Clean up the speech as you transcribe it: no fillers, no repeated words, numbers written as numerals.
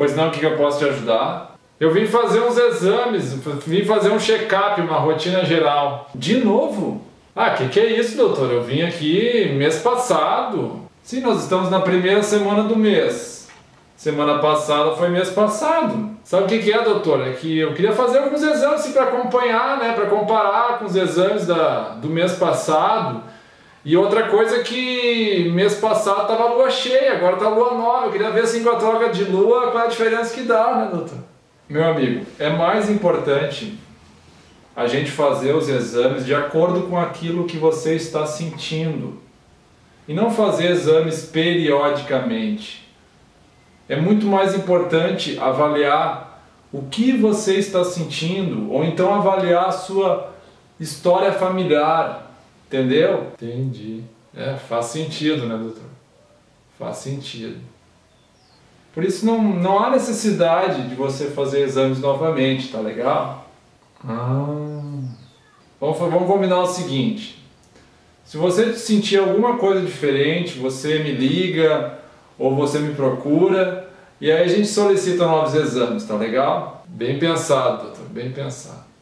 Pois não, o que eu posso te ajudar? Eu vim fazer uns exames, vim fazer um check-up, uma rotina geral. De novo? Ah, que é isso, doutor? Eu vim aqui mês passado. Sim, nós estamos na primeira semana do mês. Semana passada foi mês passado. Sabe o que é, doutor? É que eu queria fazer alguns exames assim, para acompanhar, né? Para comparar com os exames do mês passado. E outra coisa é que mês passado estava lua cheia, agora está lua nova. Eu queria ver assim com a troca de lua qual é a diferença que dá, né, doutor? Meu amigo, é mais importante a gente fazer os exames de acordo com aquilo que você está sentindo e não fazer exames periodicamente. É muito mais importante avaliar o que você está sentindo ou então avaliar a sua história familiar, entendeu? Entendi. Faz sentido, né, doutor? Faz sentido. Por isso não há necessidade de você fazer exames novamente, tá legal? Vamos combinar o seguinte. Se você sentir alguma coisa diferente, você me liga ou você me procura e aí a gente solicita novos exames, tá legal? Bem pensado, doutor, bem pensado.